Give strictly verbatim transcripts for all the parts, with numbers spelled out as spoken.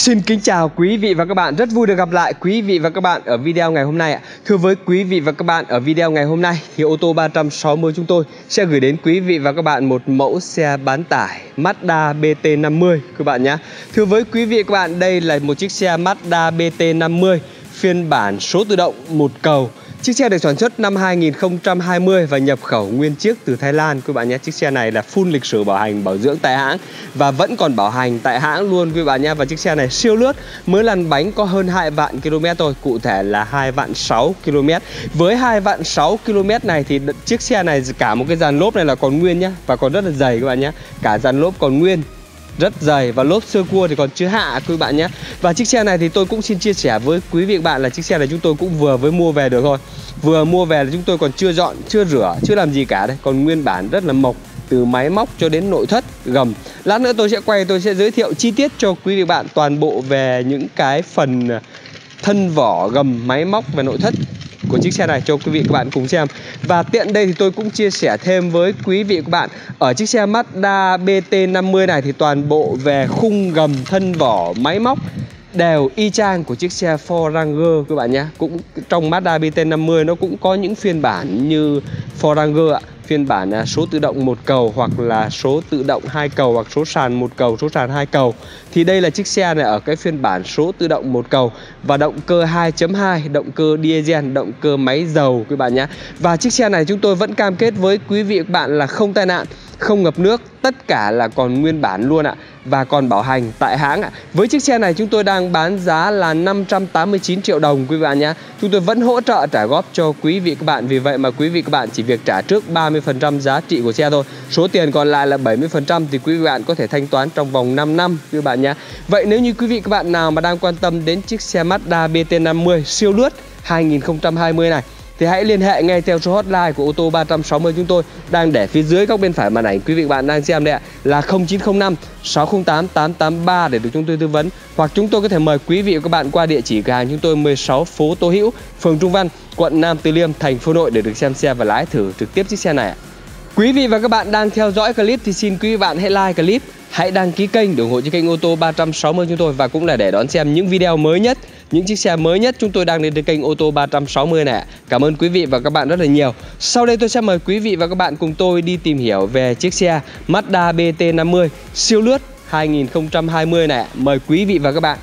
Xin kính chào quý vị và các bạn, rất vui được gặp lại quý vị và các bạn ở video ngày hôm nay ạ. Thưa với quý vị và các bạn, ở video ngày hôm nay thì ô tô ba trăm sáu mươi chúng tôi sẽ gửi đến quý vị và các bạn một mẫu xe bán tải Mazda B T năm mươi các bạn nhé. Thưa với quý vị và các bạn, đây là một chiếc xe Mazda B T năm mươi phiên bản số tự động một cầu. Chiếc xe được sản xuất năm hai nghìn không trăm hai mươi và nhập khẩu nguyên chiếc từ Thái Lan các bạn nhé. Chiếc xe này là full lịch sử bảo hành bảo dưỡng tại hãng và vẫn còn bảo hành tại hãng luôn quý bạn nhé. Và chiếc xe này siêu lướt, mới lăn bánh có hơn hai vạn km thôi, cụ thể là hai vạn sáu km. Với hai vạn sáu km này thì chiếc xe này cả một cái dàn lốp này là còn nguyên nhá, và còn rất là dày các bạn nhé. Cả dàn lốp còn nguyên, rất dày, và lốp sơ cua thì còn chưa hạ quý bạn nhé. Và chiếc xe này thì tôi cũng xin chia sẻ với quý vị và bạn là chiếc xe này chúng tôi cũng vừa mới mua về được thôi. Vừa mua về là chúng tôi còn chưa dọn, chưa rửa, chưa làm gì cả đây, còn nguyên bản rất là mộc, từ máy móc cho đến nội thất, gầm. Lát nữa tôi sẽ quay, tôi sẽ giới thiệu chi tiết cho quý vị và bạn toàn bộ về những cái phần thân vỏ, gầm, máy móc và nội thất của chiếc xe này cho quý vị các bạn cùng xem. Và tiện đây thì tôi cũng chia sẻ thêm với quý vị các bạn, ở chiếc xe Mazda B T năm mươi này thì toàn bộ về khung gầm, thân vỏ, máy móc đều y chang của chiếc xe Ford Ranger các bạn nhé. Cũng trong Mazda B T năm mươi nó cũng có những phiên bản như Ford Ranger ạ, phiên bản số tự động một cầu, hoặc là số tự động hai cầu, hoặc số sàn một cầu, số sàn hai cầu. Thì đây là chiếc xe này ở cái phiên bản số tự động một cầu và động cơ hai chấm hai, động cơ diesel, động cơ máy dầu các bạn nhé. Và chiếc xe này chúng tôi vẫn cam kết với quý vị các bạn là không tai nạn, không ngập nước, tất cả là còn nguyên bản luôn ạ, và còn bảo hành tại hãng ạ. Với chiếc xe này chúng tôi đang bán giá là năm trăm tám mươi chín triệu đồng quý bạn nhé. Chúng tôi vẫn hỗ trợ trả góp cho quý vị các bạn, vì vậy mà quý vị các bạn chỉ việc trả trước ba mươi phần trăm giá trị của xe thôi. Số tiền còn lại là bảy mươi phần trăm thì quý vị bạn có thể thanh toán trong vòng năm năm quý bạn nhé. Vậy nếu như quý vị các bạn nào mà đang quan tâm đến chiếc xe Mazda B T năm mươi siêu lướt hai nghìn không trăm hai mươi này thì hãy liên hệ ngay theo số hotline của ô tô ba trăm sáu mươi chúng tôi đang để phía dưới góc bên phải màn ảnh quý vị bạn đang xem đây ạ, là không chín không năm sáu không tám tám tám ba để được chúng tôi tư vấn, hoặc chúng tôi có thể mời quý vị và các bạn qua địa chỉ cửa hàng chúng tôi mười sáu phố Tô Hữu, phường Trung Văn, quận Nam Từ Liêm, thành phố Hà Nội để được xem xe và lái thử trực tiếp chiếc xe này ạ. Quý vị và các bạn đang theo dõi clip thì xin quý vị bạn hãy like clip, hãy đăng ký kênh để ủng hộ cho kênh ô tô ba trăm sáu mươi chúng tôi, và cũng là để đón xem những video mới nhất, những chiếc xe mới nhất chúng tôi đang lên trên kênh ô tô ba trăm sáu mươi này. Cảm ơn quý vị và các bạn rất là nhiều. Sau đây tôi sẽ mời quý vị và các bạn cùng tôi đi tìm hiểu về chiếc xe Mazda B T năm mươi siêu lướt hai nghìn không trăm hai mươi này. Mời quý vị và các bạn.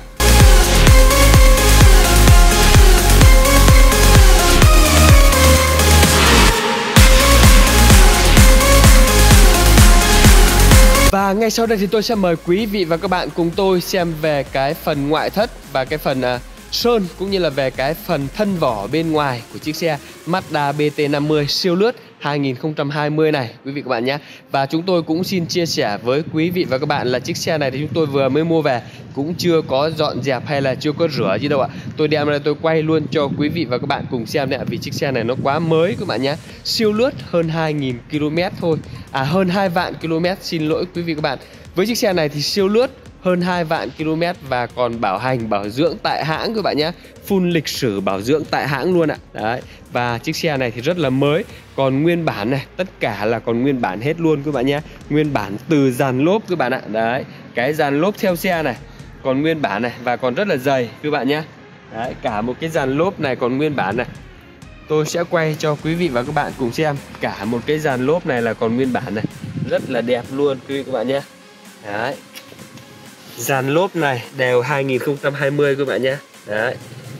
Và ngay sau đây thì tôi sẽ mời quý vị và các bạn cùng tôi xem về cái phần ngoại thất và cái phần uh, sơn, cũng như là về cái phần thân vỏ bên ngoài của chiếc xe Mazda B T năm mươi siêu lướt hai nghìn không trăm hai mươi này quý vị các bạn nhé. Và chúng tôi cũng xin chia sẻ với quý vị và các bạn là chiếc xe này thì chúng tôi vừa mới mua về, cũng chưa có dọn dẹp hay là chưa có rửa gì đâu ạ. Tôi đem ra tôi quay luôn cho quý vị và các bạn cùng xem đấy ạ, vì chiếc xe này nó quá mới các bạn nhé. Siêu lướt hơn hai nghìn ki lô mét thôi, à hơn hai vạn ki lô mét, xin lỗi quý vị các bạn. Với chiếc xe này thì siêu lướt hơn hai vạn ki lô mét và còn bảo hành bảo dưỡng tại hãng các bạn nhé. Full lịch sử bảo dưỡng tại hãng luôn ạ. Đấy. Và chiếc xe này thì rất là mới, còn nguyên bản này, tất cả là còn nguyên bản hết luôn các bạn nhé. Nguyên bản từ dàn lốp các bạn ạ. Đấy, cái dàn lốp theo xe này còn nguyên bản này, và còn rất là dày các bạn nhé. Đấy, cả một cái dàn lốp này còn nguyên bản này. Tôi sẽ quay cho quý vị và các bạn cùng xem. Cả một cái dàn lốp này là còn nguyên bản này, rất là đẹp luôn quý vị các bạn nhé. Đấy, dàn lốp này đều hai nghìn không trăm hai mươi các bạn nhé. Đấy,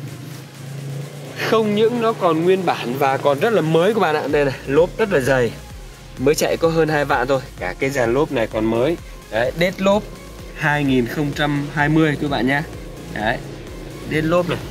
không những nó còn nguyên bản và còn rất là mới các bạn ạ. Đây này, lốp rất là dày, mới chạy có hơn hai vạn thôi, cả cái dàn lốp này còn mới. Đấy, đết lốp hai nghìn không trăm hai mươi các bạn nhé. Đấy, đết lốp này.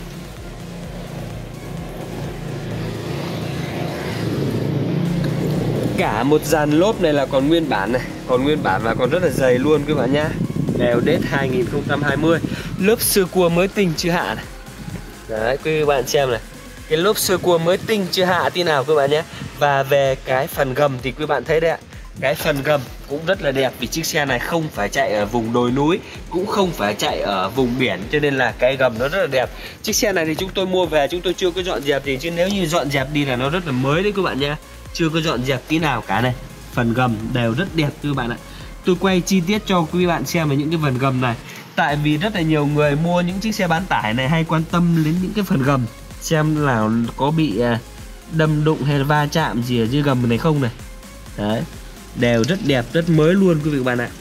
Cả một dàn lốp này là còn nguyên bản này, còn nguyên bản và còn rất là dày luôn các bạn nhé. Đều đết hai nghìn không trăm hai mươi. Lớp sơ cua mới tinh chưa hạ này. Đấy, quý vị bạn xem này, cái lốp sơ cua mới tinh chưa hạ tí nào các bạn nhé. Và về cái phần gầm thì quý bạn thấy đấy ạ, cái phần gầm cũng rất là đẹp, vì chiếc xe này không phải chạy ở vùng đồi núi, cũng không phải chạy ở vùng biển, cho nên là cái gầm nó rất là đẹp. Chiếc xe này thì chúng tôi mua về chúng tôi chưa có dọn dẹp gì, chứ nếu như dọn dẹp đi là nó rất là mới đấy các bạn nhé. Chưa có dọn dẹp tí nào cả này. Phần gầm đều rất đẹp các bạn ạ. Tôi quay chi tiết cho quý bạn xem về những cái phần gầm này. Tại vì rất là nhiều người mua những chiếc xe bán tải này hay quan tâm đến những cái phần gầm, xem là có bị đâm đụng hay là va chạm gì ở dưới gầm này không này. Đấy, đều rất đẹp, rất mới luôn quý vị các bạn ạ.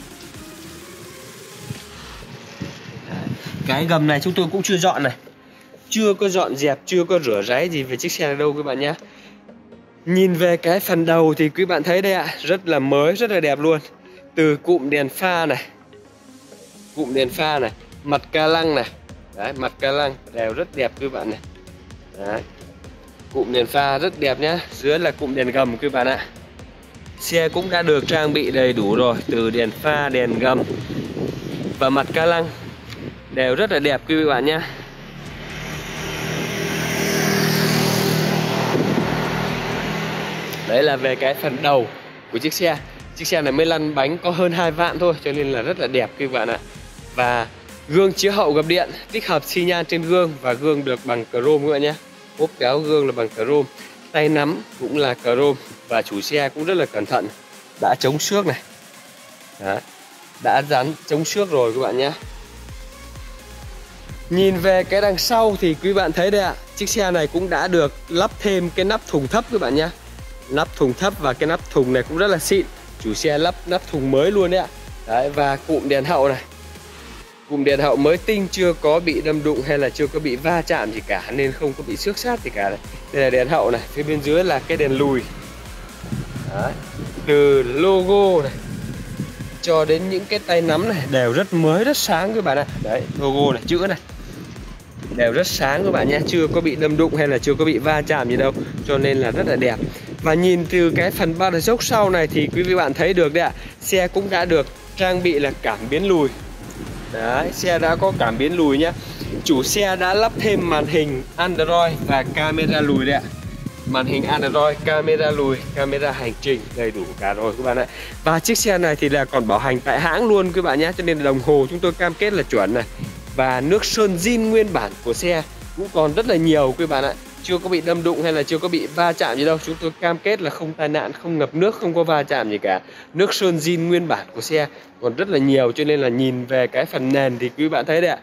Đấy. Cái gầm này chúng tôi cũng chưa dọn này, chưa có dọn dẹp, chưa có rửa ráy gì về chiếc xe này đâu các bạn nhé. Nhìn về cái phần đầu thì quý bạn thấy đây ạ, rất là mới, rất là đẹp luôn. Từ cụm đèn pha này, cụm đèn pha này, mặt ca lăng này, đấy, mặt ca lăng đều rất đẹp quý bạn này. Đấy. Cụm đèn pha rất đẹp nhá, dưới là cụm đèn gầm quý bạn ạ. Xe cũng đã được trang bị đầy đủ rồi, từ đèn pha, đèn gầm và mặt ca lăng đều rất là đẹp quý vị bạn nhé. Đấy là về cái phần đầu của chiếc xe. Chiếc xe này mới lăn bánh có hơn hai vạn thôi, cho nên là rất là đẹp quý bạn ạ. Và gương chiếu hậu gập điện, tích hợp xi nhan trên gương và gương được bằng chrome các bạn nhé. Ốp kéo gương là bằng chrome, tay nắm cũng là chrome và chủ xe cũng rất là cẩn thận, đã chống xước này. Đấy, đã dán chống xước rồi các bạn nhé. Nhìn về cái đằng sau thì quý bạn thấy đây ạ, chiếc xe này cũng đã được lắp thêm cái nắp thùng thấp các bạn nhé. Nắp thùng thấp và cái nắp thùng này cũng rất là xịn, chủ xe lắp nắp thùng mới luôn đấy ạ. Đấy, và cụm đèn hậu này, cụm đèn hậu mới tinh, chưa có bị đâm đụng hay là chưa có bị va chạm gì cả, nên không có bị xước sát gì cả. Đây, đây là đèn hậu này, phía bên dưới là cái đèn lùi. Đấy, từ logo này cho đến những cái tay nắm này đều rất mới, rất sáng các bạn ạ. Đấy, logo này, chữ này đều rất sáng các bạn nhé, chưa có bị đâm đụng hay là chưa có bị va chạm gì đâu, cho nên là rất là đẹp. Và nhìn từ cái phần ba đợt dốc sau này thì quý vị bạn thấy được đấy ạ, xe cũng đã được trang bị là cảm biến lùi. Đấy, xe đã có cảm biến lùi nhé. Chủ xe đã lắp thêm màn hình Android và camera lùi đấy ạ. Màn hình Android, camera lùi, camera hành trình đầy đủ cả rồi các bạn ạ. Và chiếc xe này thì là còn bảo hành tại hãng luôn các bạn nhé, cho nên đồng hồ chúng tôi cam kết là chuẩn này. Và nước sơn zin nguyên bản của xe cũng còn rất là nhiều các bạn ạ, chưa có bị đâm đụng hay là chưa có bị va chạm gì đâu. Chúng tôi cam kết là không tai nạn, không ngập nước, không có va chạm gì cả. Nước sơn zin nguyên bản của xe còn rất là nhiều, cho nên là nhìn về cái phần nền thì quý bạn thấy đấy ạ,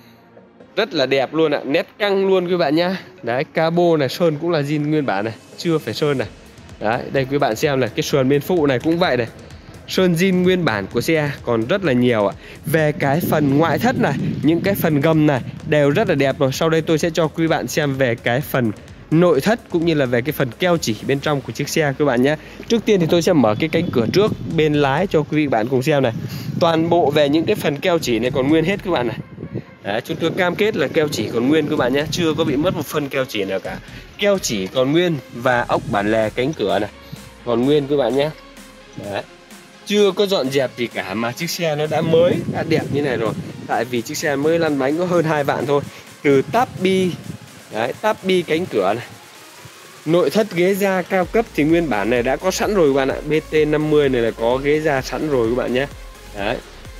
rất là đẹp luôn ạ, nét căng luôn quý bạn nhá. Đấy, cabo này sơn cũng là zin nguyên bản này, chưa phải sơn này. Đấy, đây quý bạn xem này, cái sườn bên phụ này cũng vậy này, sơn zin nguyên bản của xe còn rất là nhiều ạ. Về cái phần ngoại thất này, những cái phần gầm này đều rất là đẹp rồi. Sau đây tôi sẽ cho quý bạn xem về cái phần nội thất cũng như là về cái phần keo chỉ bên trong của chiếc xe các bạn nhé. Trước tiên thì tôi sẽ mở cái cánh cửa trước bên lái cho quý vị bạn cùng xem này. Toàn bộ về những cái phần keo chỉ này còn nguyên hết các bạn này. Đấy, chúng tôi cam kết là keo chỉ còn nguyên các bạn nhé, chưa có bị mất một phân keo chỉ nào cả. Keo chỉ còn nguyên và ốc bản lề cánh cửa này còn nguyên các bạn nhé. Đấy, chưa có dọn dẹp gì cả mà chiếc xe nó đã mới, đã đẹp như này rồi. Tại vì chiếc xe mới lăn bánh có hơn hai vạn thôi. Từ táp bi, đấy, táp bi cánh cửa này, nội thất ghế da cao cấp thì nguyên bản này đã có sẵn rồi các bạn ạ. B T năm mươi này là có ghế da sẵn rồi các bạn nhé. Đấy,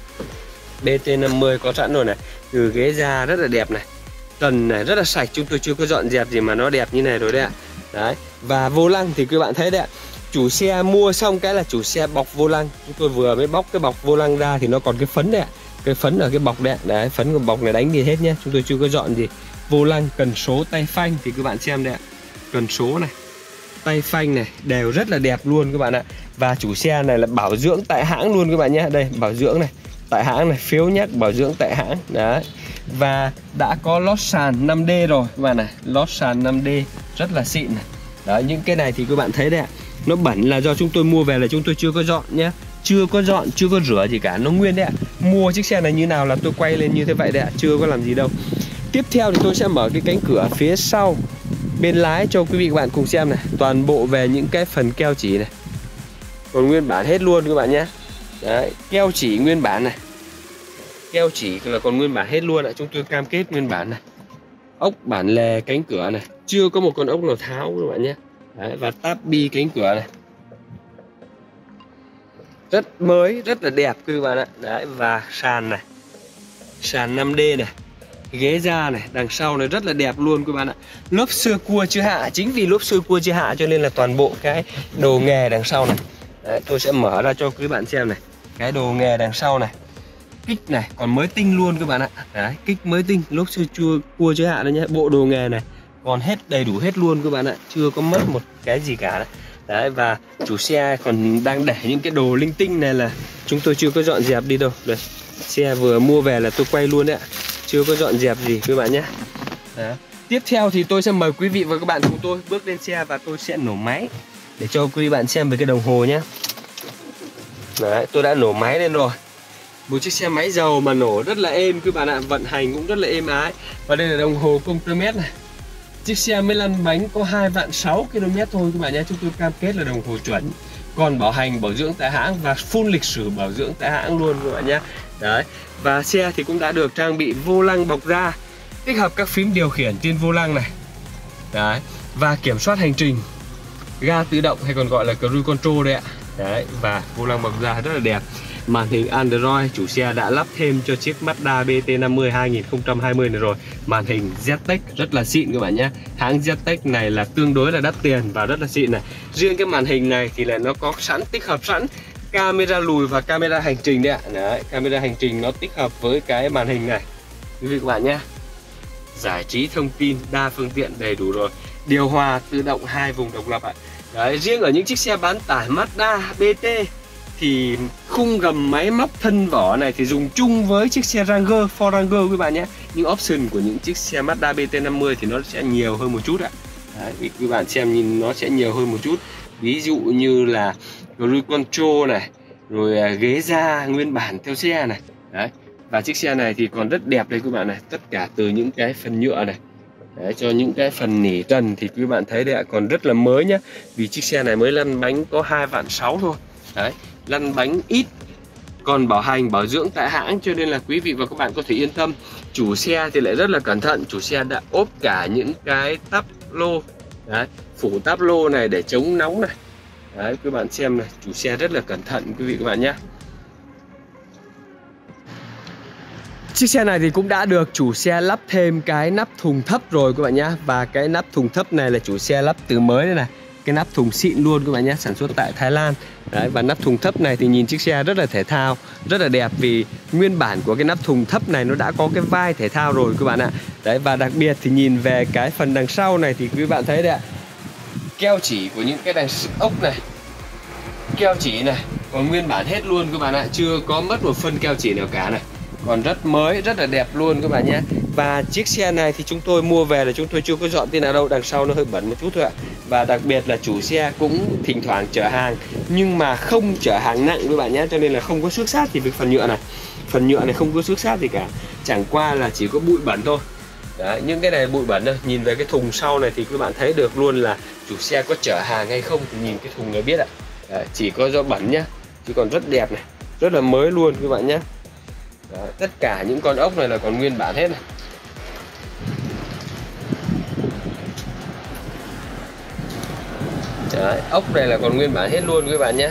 B T năm mươi có sẵn rồi này. Từ ghế da rất là đẹp này, trần này rất là sạch, chúng tôi chưa có dọn dẹp gì mà nó đẹp như này rồi đấy ạ. Đấy, và vô lăng thì các bạn thấy đấy ạ, chủ xe mua xong cái là chủ xe bọc vô lăng. Chúng tôi vừa mới bóc cái bọc vô lăng ra thì nó còn cái phấn đấy ạ, cái phấn ở cái bọc đấy. Đấy, phấn của bọc này đánh đi hết nhé, chúng tôi chưa có dọn gì. Vô lăng, cần số, tay phanh thì các bạn xem đấy ạ, cần số này, tay phanh này đều rất là đẹp luôn các bạn ạ. Và chủ xe này là bảo dưỡng tại hãng luôn các bạn nhé. Đây, bảo dưỡng này tại hãng này, phiếu nhắc bảo dưỡng tại hãng. Đấy, và đã có lót sàn năm D rồi các bạn này, lót sàn năm D rất là xịn này. Đấy, những cái này thì các bạn thấy đấy ạ, nó bẩn là do chúng tôi mua về là chúng tôi chưa có dọn nhé, chưa có dọn, chưa có rửa gì cả, nó nguyên đấy ạ. Mua chiếc xe này như nào là tôi quay lên như thế vậy đấy ạ, chưa có làm gì đâu. Tiếp theo thì tôi sẽ mở cái cánh cửa phía sau bên lái cho quý vị các bạn cùng xem này. Toàn bộ về những cái phần keo chỉ này còn nguyên bản hết luôn các bạn nhé. Đấy, keo chỉ nguyên bản này, keo chỉ là còn nguyên bản hết luôn ạ, chúng tôi cam kết nguyên bản này. Ốc bản lề cánh cửa này, chưa có một con ốc nào tháo các bạn nhé. Đấy, và táp bi cánh cửa này rất mới, rất là đẹp các bạn ạ. Đấy, và sàn này, sàn năm D này, ghế da này, đằng sau này rất là đẹp luôn các bạn ạ. Lốp sơ cua chưa hạ, chính vì lốp sơ cua chưa hạ cho nên là toàn bộ cái đồ nghề đằng sau này. Đấy, tôi sẽ mở ra cho quý bạn xem này, cái đồ nghề đằng sau này Kích này còn mới tinh luôn các bạn ạ. Đấy, kích mới tinh, lốp xe chua cua chứa hạ đấy nhé. Bộ đồ nghề này còn hết đầy đủ hết luôn các bạn ạ, chưa có mất một cái gì cả đấy. Đấy, và chủ xe còn đang để những cái đồ linh tinh này là chúng tôi chưa có dọn dẹp đi đâu. Đây, xe vừa mua về là tôi quay luôn đấy ạ, chưa có dọn dẹp gì các bạn nhé. Đấy. Tiếp theo thì tôi sẽ mời quý vị và các bạn cùng tôi bước lên xe và tôi sẽ nổ máy để cho quý bạn xem về cái đồng hồ nhé. Đấy, tôi đã nổ máy lên rồi. Một chiếc xe máy dầu mà nổ rất là êm các bạn ạ, vận hành cũng rất là êm ái. Và đây là đồng hồ Compromet này. Chiếc xe mới lăn bánh có hai vạn sáu ki lô mét thôi các bạn nhé. Chúng tôi cam kết là đồng hồ chuẩn, còn bảo hành bảo dưỡng tại hãng và full lịch sử bảo dưỡng tại hãng luôn các bạn nhé. Đấy, và xe thì cũng đã được trang bị vô lăng bọc da, tích hợp các phím điều khiển trên vô lăng này. Đấy, và kiểm soát hành trình, ga tự động hay còn gọi là cruise control đấy ạ. Đấy, và vô lăng bọc da rất là đẹp. Màn hình Android chủ xe đã lắp thêm cho chiếc Mazda B T năm mươi hai không hai không này rồi. Màn hình Z T E C rất là xịn các bạn nhé. Hãng Z T E C này là tương đối là đắt tiền và rất là xịn này. Riêng cái màn hình này thì là nó có sẵn tích hợp sẵn camera lùi và camera hành trình đấy ạ. Đấy, camera hành trình nó tích hợp với cái màn hình này quý vị các bạn nhé. Giải trí thông tin đa phương tiện đầy đủ rồi. Điều hòa tự động hai vùng độc lập ạ. Đấy, riêng ở những chiếc xe bán tải Mazda B T thì khung gầm máy móc thân vỏ này thì dùng chung với chiếc xe Ranger, Ford Ranger quý bạn nhé. Nhưng option của những chiếc xe Mazda B T năm mươi thì nó sẽ nhiều hơn một chút ạ. Đấy, quý bạn xem nhìn nó sẽ nhiều hơn một chút. Ví dụ như là cruise control này, rồi ghế da nguyên bản theo xe này. Đấy, và chiếc xe này thì còn rất đẹp đây các bạn này, tất cả từ những cái phần nhựa này. Đấy, cho những cái phần nỉ trần thì quý bạn thấy đấy ạ, còn rất là mới nhá. Vì chiếc xe này mới lăn bánh có hai vạn sáu thôi. Đấy, lăn bánh ít, còn bảo hành bảo dưỡng tại hãng, cho nên là quý vị và các bạn có thể yên tâm. Chủ xe thì lại rất là cẩn thận, chủ xe đã ốp cả những cái táp lô. Đấy, phủ táp lô này để chống nóng này. Đấy, các bạn xem này, chủ xe rất là cẩn thận quý vị các bạn nhé. Chiếc xe này thì cũng đã được chủ xe lắp thêm cái nắp thùng thấp rồi các bạn nhé. Và cái nắp thùng thấp này là chủ xe lắp từ mới đây này. Cái nắp thùng xịn luôn các bạn nhé, sản xuất tại Thái Lan. Đấy, và nắp thùng thấp này thì nhìn chiếc xe rất là thể thao, rất là đẹp. Vì nguyên bản của cái nắp thùng thấp này nó đã có cái vai thể thao rồi các bạn ạ. Đấy, và đặc biệt thì nhìn về cái phần đằng sau này thì quý bạn thấy đấy ạ, keo chỉ của những cái đằng ốc này, keo chỉ này còn nguyên bản hết luôn các bạn ạ, chưa có mất một phân keo chỉ nào cả này, còn rất mới, rất là đẹp luôn các bạn nhé. Và chiếc xe này thì chúng tôi mua về là chúng tôi chưa có dọn tí nào đâu, đằng sau nó hơi bẩn một chút thôi ạ. Và đặc biệt là chủ xe cũng thỉnh thoảng chở hàng, nhưng mà không chở hàng nặng các bạn nhé, cho nên là không có xước sát thì với phần nhựa này. Phần nhựa này không có xước sát gì cả, chẳng qua là chỉ có bụi bẩn thôi. Đấy, những cái này bụi bẩn thôi. Nhìn về cái thùng sau này thì các bạn thấy được luôn là chủ xe có chở hàng hay không, thì nhìn cái thùng này biết ạ. Đấy, chỉ có do bẩn nhá, chứ còn rất đẹp này, rất là mới luôn các bạn nhé. Đấy, tất cả những con ốc này là còn nguyên bản hết này. Đấy, ốc này là còn nguyên bản hết luôn các bạn nhé.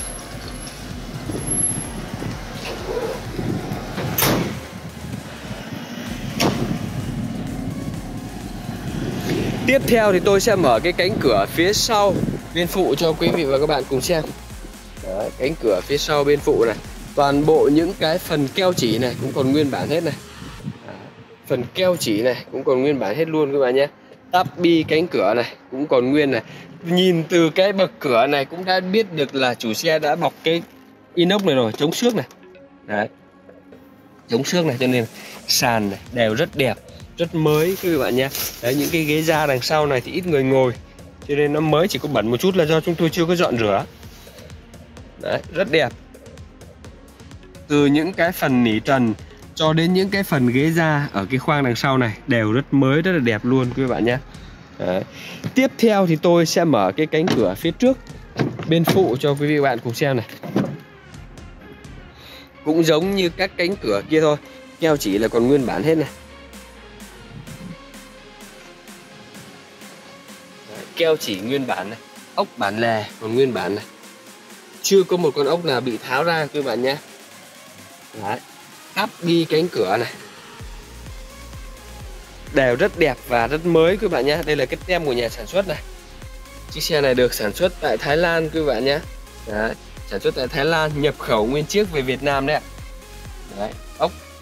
Tiếp theo thì tôi sẽ mở cái cánh cửa phía sau bên phụ cho quý vị và các bạn cùng xem. Đấy, cánh cửa phía sau bên phụ này, toàn bộ những cái phần keo chỉ này cũng còn nguyên bản hết này. Đấy, phần keo chỉ này cũng còn nguyên bản hết luôn các bạn nhé. Tắp bi cánh cửa này cũng còn nguyên này. Nhìn từ cái bậc cửa này cũng đã biết được là chủ xe đã bọc cái inox này rồi, chống xước này. Đấy, chống xước này, cho nên sàn này đều rất đẹp, rất mới các bạn nhé. Đấy, những cái ghế da đằng sau này thì ít người ngồi, cho nên nó mới, chỉ có bẩn một chút là do chúng tôi chưa có dọn rửa. Đấy, rất đẹp. Từ những cái phần nỉ trần cho đến những cái phần ghế da ở cái khoang đằng sau này đều rất mới, rất là đẹp luôn các bạn nhé. Đấy. Tiếp theo thì tôi sẽ mở cái cánh cửa phía trước bên phụ cho quý vị và bạn cùng xem này. Cũng giống như các cánh cửa kia thôi, keo chỉ là còn nguyên bản hết này. Đấy, keo chỉ nguyên bản này, ốc bản lề còn nguyên bản này, chưa có một con ốc nào bị tháo ra các bạn nhé. Đấy, áp bi cánh cửa này đều rất đẹp và rất mới các bạn nhé. Đây là cái tem của nhà sản xuất này. Chiếc xe này được sản xuất tại Thái Lan các bạn nhé. Đấy, sản xuất tại Thái Lan, nhập khẩu nguyên chiếc về Việt Nam đấy ạ. Đấy,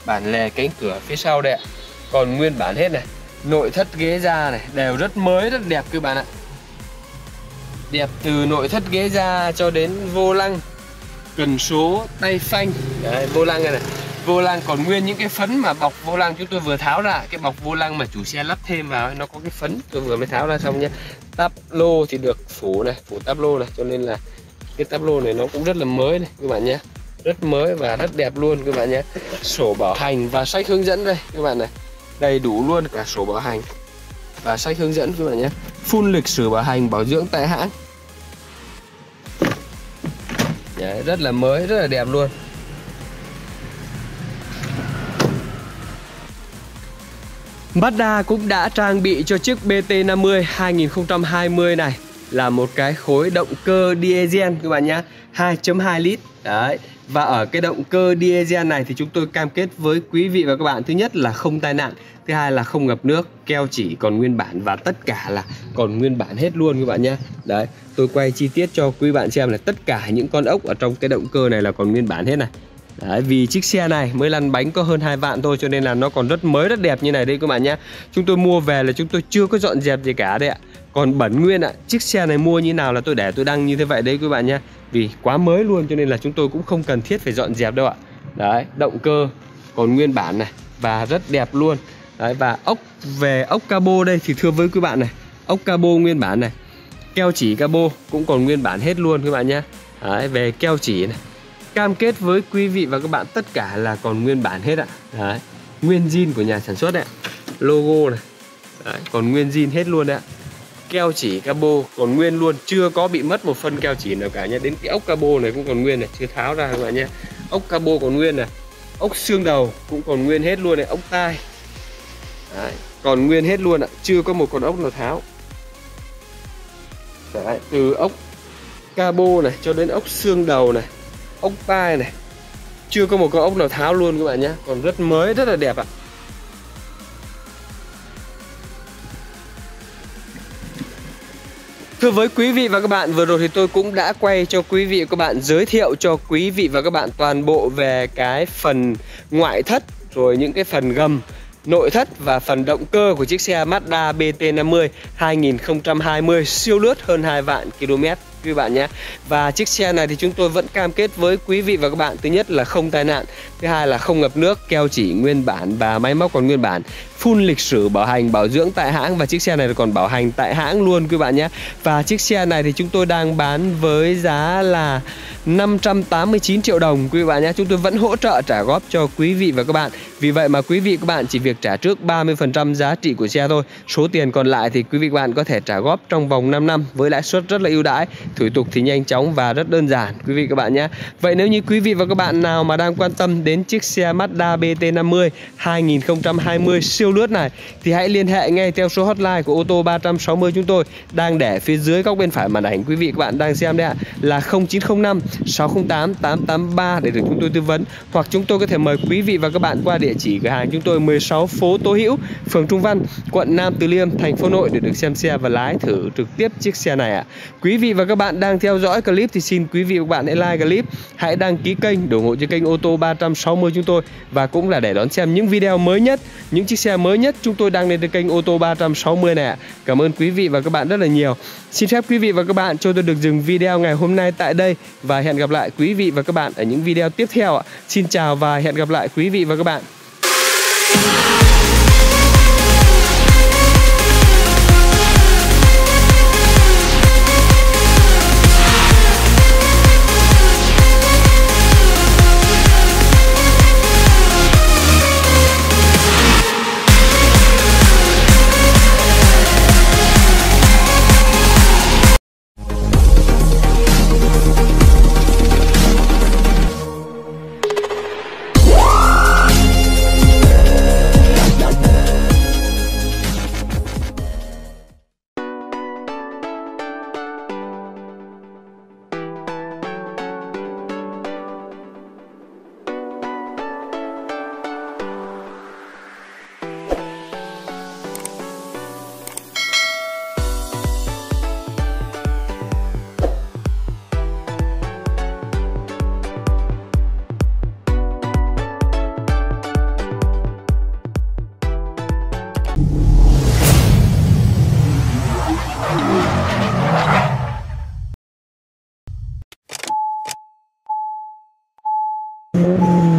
bản lề cánh cửa phía sau đây ạ, còn nguyên bản hết này. Nội thất ghế da này đều rất mới, rất đẹp các bạn ạ. Đẹp từ nội thất ghế da cho đến vô lăng, cần số, tay phanh. Đấy, vô lăng này này. Vô lăng còn nguyên những cái phấn mà bọc vô lăng chúng tôi vừa tháo ra. Cái bọc vô lăng mà chủ xe lắp thêm vào ấy, nó có cái phấn tôi vừa mới tháo ra xong nhé. Táp lô thì được phủ này, phủ táp lô này, cho nên là cái táp lô này nó cũng rất là mới này các bạn nhé. Rất mới và rất đẹp luôn các bạn nhé. Sổ bảo hành và sách hướng dẫn đây các bạn này. Đầy đủ luôn cả sổ bảo hành và sách hướng dẫn các bạn nhé. Full lịch sử bảo hành bảo dưỡng tại hãng. Đấy, rất là mới, rất là đẹp luôn. Mazda cũng đã trang bị cho chiếc B T năm mươi hai không hai không này là một cái khối động cơ diesel các bạn nhé, hai chấm hai lít. Đấy. Và ở cái động cơ diesel này thì chúng tôi cam kết với quý vị và các bạn, thứ nhất là không tai nạn, thứ hai là không ngập nước, keo chỉ còn nguyên bản và tất cả là còn nguyên bản hết luôn các bạn nhé. Đấy, tôi quay chi tiết cho quý bạn xem là tất cả những con ốc ở trong cái động cơ này là còn nguyên bản hết này. Đấy, vì chiếc xe này mới lăn bánh có hơn hai vạn thôi cho nên là nó còn rất mới, rất đẹp như này đây các bạn nhé. Chúng tôi mua về là chúng tôi chưa có dọn dẹp gì cả đây ạ. Còn bẩn nguyên ạ. Chiếc xe này mua như nào là tôi để tôi đăng như thế vậy đấy các bạn nhé. Vì quá mới luôn cho nên là chúng tôi cũng không cần thiết phải dọn dẹp đâu ạ. Đấy, động cơ còn nguyên bản này và rất đẹp luôn. Đấy, và ốc, về ốc cabo đây thì thưa với quý bạn này, ốc cabo nguyên bản này, keo chỉ cabo cũng còn nguyên bản hết luôn các bạn nhé. Đấy, về keo chỉ này, cam kết với quý vị và các bạn tất cả là còn nguyên bản hết ạ. Đấy, nguyên zin của nhà sản xuất đấy, logo này. Đấy, còn nguyên zin hết luôn đấy ạ. Keo chỉ cabo còn nguyên luôn, chưa có bị mất một phân keo chỉ nào cả nhé. Đến cái ốc cabo này cũng còn nguyên này, chưa tháo ra các bạn nhé. Ốc cabo còn nguyên này, ốc xương đầu cũng còn nguyên hết luôn này, ốc tai. Đấy, còn nguyên hết luôn ạ, chưa có một con ốc nào tháo. Đấy, từ ốc cabo này cho đến ốc xương đầu này, ốc tai này, chưa có một con ốc nào tháo luôn các bạn nhé. Còn rất mới, rất là đẹp ạ. Thưa với quý vị và các bạn, vừa rồi thì tôi cũng đã quay cho quý vị và các bạn, giới thiệu cho quý vị và các bạn toàn bộ về cái phần ngoại thất, rồi những cái phần gầm, nội thất và phần động cơ của chiếc xe Mazda B T năm mươi hai không hai không siêu lướt hơn hai vạn km quý bạn nhé. Và chiếc xe này thì chúng tôi vẫn cam kết với quý vị và các bạn, thứ nhất là không tai nạn, thứ hai là không ngập nước, keo chỉ nguyên bản và máy móc còn nguyên bản, full lịch sử bảo hành bảo dưỡng tại hãng, và chiếc xe này còn bảo hành tại hãng luôn quý bạn nhé. Và chiếc xe này thì chúng tôi đang bán với giá là năm trăm tám mươi chín triệu đồng quý bạn nhé. Chúng tôi vẫn hỗ trợ trả góp cho quý vị và các bạn. Vì vậy mà quý vị và các bạn chỉ việc trả trước ba mươi phần trăm giá trị của xe thôi. Số tiền còn lại thì quý vị và các bạn có thể trả góp trong vòng năm năm với lãi suất rất là ưu đãi. Thủ tục thì nhanh chóng và rất đơn giản quý vị các bạn nhé. Vậy nếu như quý vị và các bạn nào mà đang quan tâm đến chiếc xe Mazda B T năm mươi hai không hai không siêu lướt này thì hãy liên hệ ngay theo số hotline của ô tô ba trăm sáu mươi chúng tôi đang để phía dưới góc bên phải màn ảnh quý vị các bạn đang xem đấy ạ, là không chín không năm sáu không tám tám tám ba để được chúng tôi tư vấn, hoặc chúng tôi có thể mời quý vị và các bạn qua địa chỉ cửa hàng chúng tôi mười sáu phố Tô Hữu, phường Trung Văn, quận Nam Từ Liêm, thành phố Hà Nội để được xem xe và lái thử trực tiếp chiếc xe này ạ. Quý vị và các bạn đang theo dõi clip thì xin quý vị và các bạn hãy like clip, hãy đăng ký kênh để ủng hộ cho kênh ô tô ba trăm sáu mươi chúng tôi, và cũng là để đón xem những video mới nhất, những chiếc xe mới nhất chúng tôi đăng lên trên kênh ô tô ba trăm sáu mươi này ạ. Cảm ơn quý vị và các bạn rất là nhiều. Xin phép quý vị và các bạn cho tôi được dừng video ngày hôm nay tại đây và hẹn gặp lại quý vị và các bạn ở những video tiếp theo ạ. Xin chào và hẹn gặp lại quý vị và các bạn. Thank you.